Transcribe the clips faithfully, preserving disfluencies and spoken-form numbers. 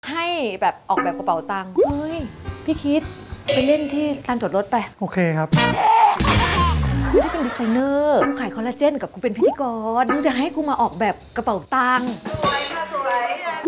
ให้แบบออกแบบกระเป๋าตังค์เฮ้ยพี่คิดไปเล่นที่ลานจอดรถไปโอเคครับกูที่เป็นดีไซเนอร์กูขายคอลลาเจนกับกูเป็นพิธีกรมึงจะให้กูมาออกแบบกระเป๋าตังค์สวยค่ะสวย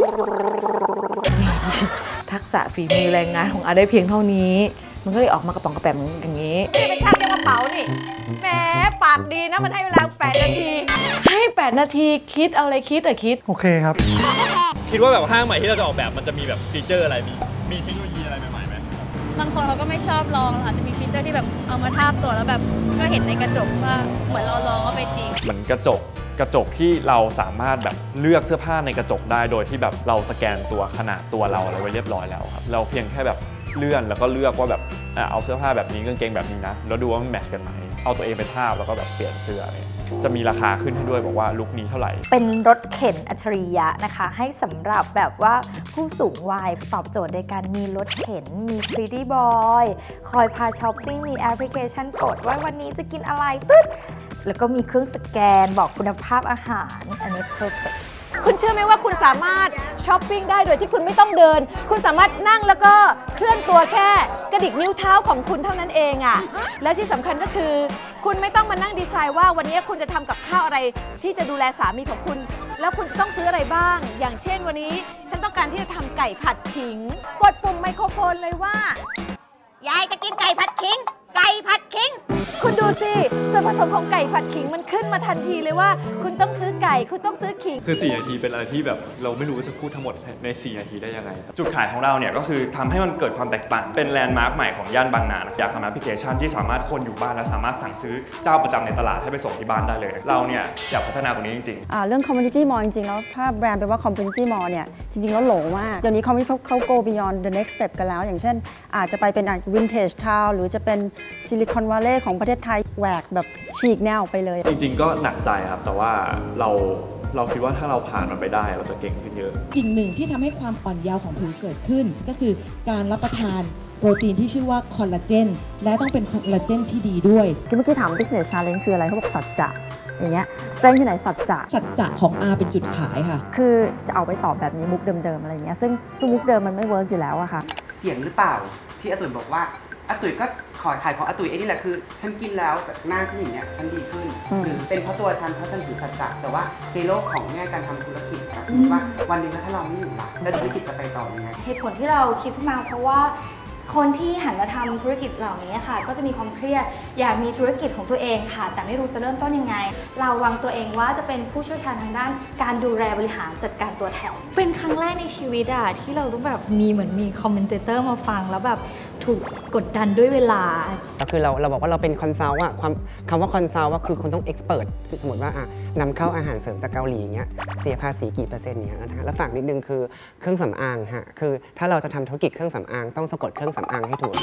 ทักษะฝีมือแรงงานของอาได้เพียงเท่านี้มันก็เลยออกมากระป๋องกระแปมอย่างนี้ไม่ได้เป็นช่างเก็บกระเป๋านี่แหมปากดีนะมันให้เวลาแปดนาทีให้แปดนาทีคิดเอาอะไรคิดอะคิดโอเคครับคิดว่าแบบห้างใหม่ที่เราจะออกแบบมันจะมีแบบฟีเจอร์อะไรมีมีเทคโนโลยีอะไรใหม่ๆไหมบางคนเขาก็ไม่ชอบลองค่ะจะมีฟีเจอร์ที่แบบเอามาทาบตัวแล้วแบบก็เห็นในกระจกว่าเหมือนเราลองก็ไปจริงเหมือนกระจกกระจกที่เราสามารถแบบเลือกเสื้อผ้าในกระจกได้โดยที่แบบเราสแกนตัวขนาดตัวเราอะไรไว้เรียบร้อยแล้วครับเราเพียงแค่แบบเลื่อนแล้วก็เลือกว่าแบบเอาเสื้อผ้าแบบนี้กางเกงแบบนี้นะแล้วดูว่ามันแมทช์กันไหมเอาตัวเองไปทาบแล้วก็แบบเปลี่ยนเสื้อจะมีราคาขึ้นให้ด้วยบอกว่าลุคนี้เท่าไหร่เป็นรถเข็นอัจฉริยะนะคะให้สำหรับแบบว่าผู้สูงวัยตอบโจทย์ในการมีรถเข็นมี Pretty Boy คอยพาช้อปปิ้งมีแอปพลิเคชันกดว่าวันนี้จะกินอะไรปึ๊ดแล้วก็มีเครื่องสแกนบอกคุณภาพอาหารอันนี้ perfect คุณเชื่อไหมว่าคุณสามารถช้อปปิ้งได้โดยที่คุณไม่ต้องเดินคุณสามารถนั่งแล้วก็เคลื่อนตัวแค่กระดิกนิ้วเท้าของคุณเท่านั้นเองอ่ะและที่สำคัญก็คือคุณไม่ต้องมานั่งดีไซน์ว่าวันนี้คุณจะทำกับข้าวอะไรที่จะดูแลสามีของคุณแล้วคุณจะต้องซื้ออะไรบ้างอย่างเช่นวันนี้ฉันต้องการที่จะทำไก่ผัดขิงกดปุ่มไมโครโฟนเลยว่ายายจะกินไก่ผัดขิงไก่ผัดขิงคุณดูสิส่วนผสมของไก่ผัดขิงมันขึ้นมาทันทีเลยว่าคุณต้องซื้อไก่คุณต้องซื้อขิงคือสี่นาทีเป็นอะไรที่แบบเราไม่รู้ว่าจะพูดทั้งหมดในสี่นาทีได้ยังไงจุดขายของเราเนี่ยก็คือทำให้มันเกิดความแตกต่างเป็นแลนด์มาร์คใหม่ของย่านบางนาอยากทำแอปพลิเคชันที่สามารถคนอยู่บ้านแล้วสามารถสั่งซื้อเจ้าประจำในตลาดให้ไปส่งที่บ้านได้เลยเราเนี่ยอยากพัฒนาตรงนี้จริงๆเรื่อง community mall จริงๆแล้วถ้าแบรนด์แปลว่า community mall เนี่ยจริงๆแล้วโหลมากเดี๋ยวนี้เขาเขา go beyond the next step กันแล้วอย่างเช่นอาจจะไปเป็น vintage town หรือจะเป็นซิลิคอนวัลเลย์ของประเทศไทยแหวกแบบฉีกแนวไปเลยจริงๆก็หนักใจครับแต่ว่าเราเราคิดว่าถ้าเราผ่านมันไปได้เราจะเก่งขึ้นเยอะสิ่งหนึ่งที่ทำให้ความอ่อนเยาว์ของผิวเกิดขึ้นก็คือการรับประทานโปรตีนที่ชื่อว่าคอลลาเจนและต้องเป็นคอลลาเจนที่ดีด้วยเมื่อกี้ถาม business challenge คืออะไรเขาบอกสัจจะอย่างเงี้ย strength ที่ไหนสัจจะสัจจะของ อา เป็นจุดขายค่ะคือจะเอาไปตอบแบบนี้มุกเดิมๆอะไรอย่างเงี้ยซึ่งซึ่งมุกเดิมมันไม่เวิร์กอยู่แล้วอะค่ะเสียงหรือเปล่าที่อาตุ๋ยบอกว่าอาตุ๋ยก็ขอขายของอาตุ๋ยไอ้นี่แหละคือฉันกินแล้วจากหน้าฉันอย่างเนี้ยฉันดีขึ้นหรือเป็นเพราะตัวฉันเพราะฉันถือสัจจะแต่ว่าในโลกของแง่การทำธุรกิจสมมติว่าวันนึงถ้าเราไม่อยู่ล่ะแล้วธุรกิจจะไปต่อยังไงเหตุผลที่เราคิดขึ้นมาเพราะว่าคนที่หันมาทำธุรกิจเหล่านี้ค่ะก็จะมีความเครียดอยากมีธุรกิจของตัวเองค่ะแต่ไม่รู้จะเริ่มต้นยังไงเราวางตัวเองว่าจะเป็นผู้เชี่ยวชาญทางด้านการดูแลบริหารจัดการตัวแทนเป็นครั้งแรกในชีวิตอะที่เราต้องแบบมีเหมือนมีคอมเมนเตอร์มาฟังแล้วแบบถูกกดดันด้วยเวลาก็คือเราเราบอกว่าเราเป็นคอนซัลท์อะความคำว่าคอนซัลท์ว่าคือคุณต้องเอ็กซ์เพรสสมมติว่าอะนำเข้าอาหารเสริมจากเกาหลีเงี้ยเสียภาษีกี่เปอร์เซ็นต์เนี้ยนะแล้วฝากนิดนึงคือเครื่องสำอางฮะคือถ้าเราจะทำธุรกิจเครื่องสำอางต้องสะกดเครื่องสำอางให้ถูก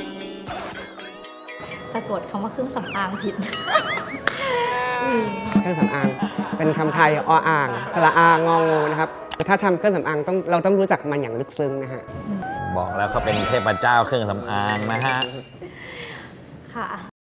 สะกดคำว่าเครื่องสำอางผิดเครื่องสำอางเป็นคำไทยออ่างสระอางงองูนะครับถ้าทำเครื่องสำอางต้องเราต้องรู้จักมันอย่างลึกซึ้งนะฮะบอกแล้วเขาเป็นเทพเจ้าเครื่องสำอางนะฮะค่ะ